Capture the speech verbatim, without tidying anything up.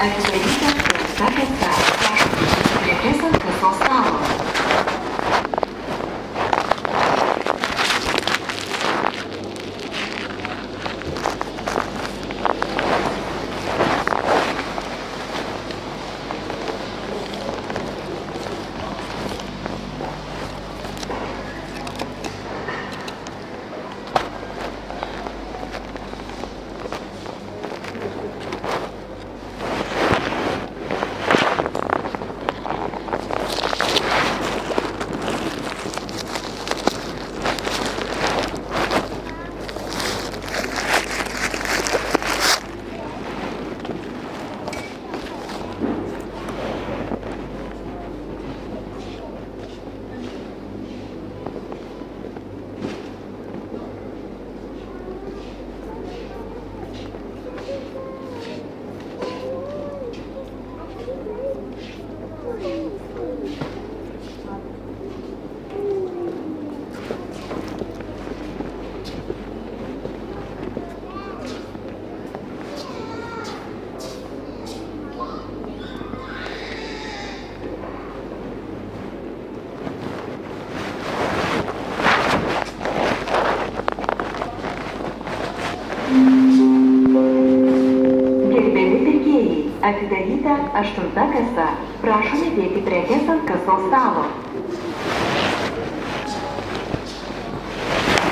Atidaryta penkta kasa. Prašom prekes ant kasos stalo. Gerbiami pirkėjai, atidaryta aštunta kasa. Prašome dėti prekes ant kasos stalo.